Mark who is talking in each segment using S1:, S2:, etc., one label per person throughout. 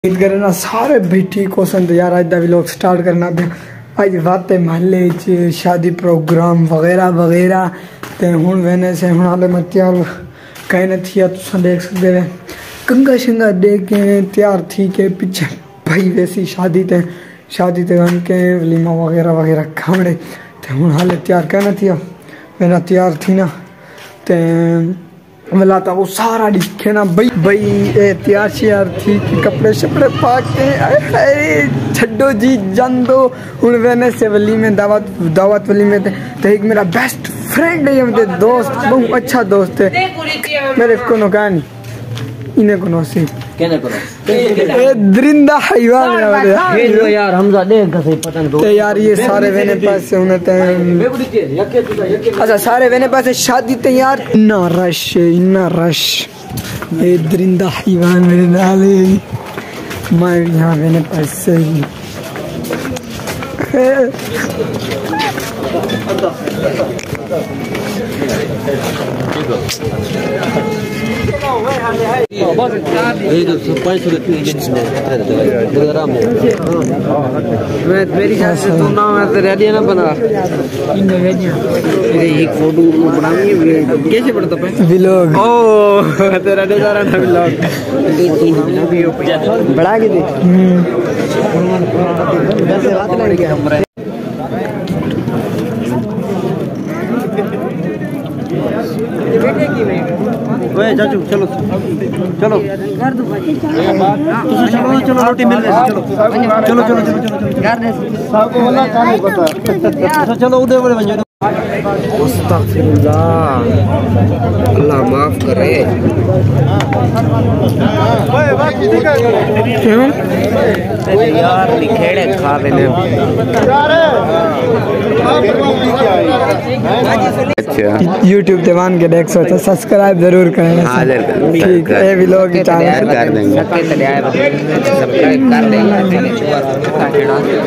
S1: उम्मीद करें ना सारे भी ठीक हो सन। तो यार अज का व्लॉग स्टार्ट करना पे अज वाते महल्ले च शादी प्रोग्राम वगैरह वगैरह। तो हूँ वेने से हूँ हाले मैं तैयार कहीं न थी तुम देख सकते हो कंगा शंगा दे के तैयार थी के पीछे भाई वैसी शादी ते के वलीमा वगैरह वगैरह खावड़े। तो हूँ हाले तैयार कहना थी मेरा तैयार थी ना ते मिला था वो सारा दिखे ना भाई भाई तैयार श्यार थी कि कपड़े शपड़े पा के छड्डो जी जान दो हूँ वेने से वली में दावत वली में तो एक मेरा बेस्ट फ्रेंड है मेरे दोस्त बहुत अच्छा दोस्त है मेरे को कहानी इन्हें को सी दरिंदा हैवान है
S2: यार हमजा देख सही पतंग दो
S1: यार ये सारे वेने पास से उन्हें अच्छा सारे वेने पास से शादी तैयार इन्ना रश ये दरिंदा हैवान मेरे नाल मैं यहाँ वेने पास से
S2: मेरी ख्याल से तुम ना मैं रेडी है ना बना एक फोटो बनानी कैसे पड़ता है
S1: व्लॉग
S2: ओ तेरा दे जा रहा था व्लॉग बड़ा के दे वैसे रात लग गया चाचू चलो चलो चलो चलो रोटी मिल गई चलो चलो चलो चलो चलो उधर बड़े बन जाओ अल्लाह माफ करे यार लिखेड़े खा लेने
S1: YouTube पे मान के देख सकते सब्सक्राइब जरूर करें। ठीक है व्लॉग चैनल
S2: कर देंगे सब्सक्राइब कर देंगे।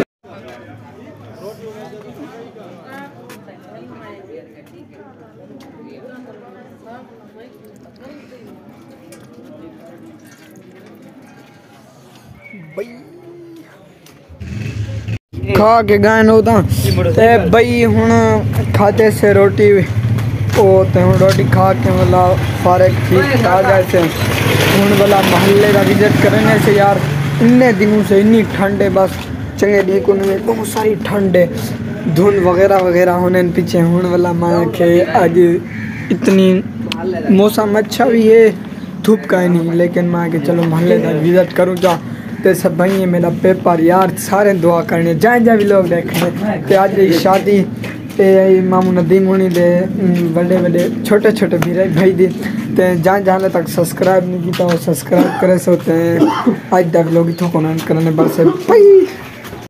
S1: खा के गायन होता ते बई हुन खाते से रोटी ओ ते हुन रोटी खा के मतलब फारग ठीक आ गए थे हुन वाला महल्ले का विजिट करने से यार इतने दिनों से इतनी ठंड है बस चंगे दी में बहुत सारी ठंड है धुंध वगैरह वगैरह होने पीछे हुन वाला माँ के आज इतनी मौसम अच्छा भी है धूप का ही नहीं लेकिन माँ के चलो महल्ले का विजिट करूँ जा ते सब भाई है मेरा पेपर यार सारे दुआ करने जहाँ भी लोग देखने ते आज शादी ते मामू नदीम होनी दे बड़े बड़े छोटे छोटे भाई दी ते जहाँ तक सब्सक्राइब नहीं किया वो सब्सक्राइब करे सोते हैं आज तक लोग इतो करने बस भाई।